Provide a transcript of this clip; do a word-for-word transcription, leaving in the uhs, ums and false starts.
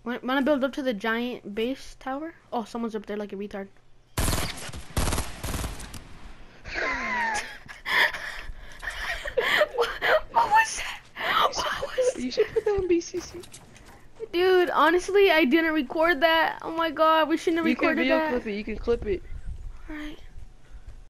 Want to build up to the giant base tower? Oh, someone's up there like a retard. what, what was that? What was You should put that on B C C. Dude, honestly, I didn't record that. Oh my god, we shouldn't have You can recorded video that. clip it. You can clip it. Alright.